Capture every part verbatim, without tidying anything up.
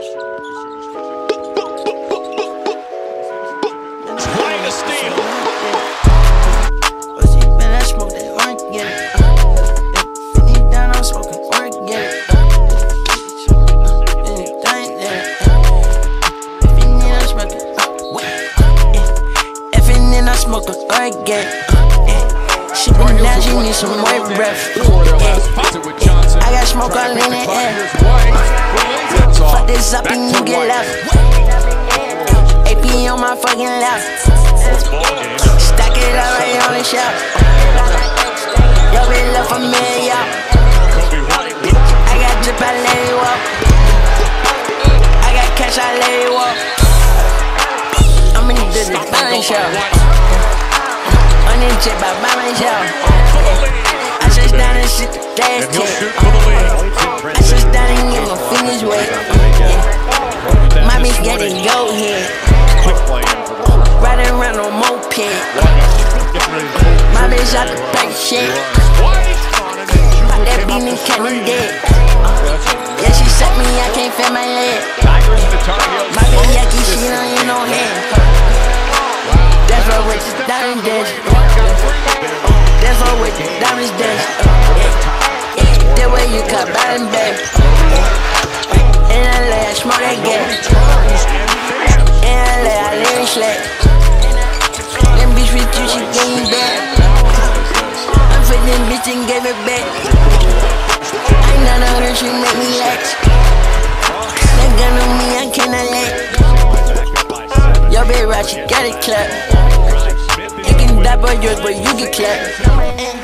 Trying to steal. What's he been? I smoke that orange, get it. Fifty down, I'm smoking orange, get it. Anything, yeah. If you need, I'm smoking. If you need, I'm smoking orange, get it. She been down, she need some more breath. I got smoke all in the air. Fuck this up and you get left. A P on my fucking left. Stack it up right on the shelf. Yo, bitch, left for me, yo. I got drip, I let it walk. I got cash, I let it walk. I'm in the buying show. On the chip, I buy myself. I just down and shit the dash tip. I just down and get my fingers wet. My bitch got it go here. Riding around on moped. My bitch out the back shit. Pop that bean and candy dead. Yeah, she set me, I can't feel my leg. My bitch yucky, she don't ain't no head. That's what with the diamond dash. That's what with the diamond dash. That way you cut bottom back. In L A, I smoke that gas. In L A, I live in slack. Them bitch with you, she gave me back. I'm for them bitch and gave it back. I ain't none of her, she make me lax. That gun on me, I cannot let. Yo, bitch, right, she got it clapped. You can die by yours, but you get clapped.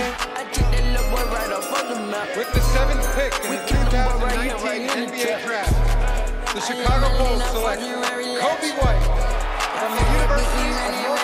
With the seventh pick in the two thousand nineteen N B A Draft, the Chicago Bulls select Coby White from the University of North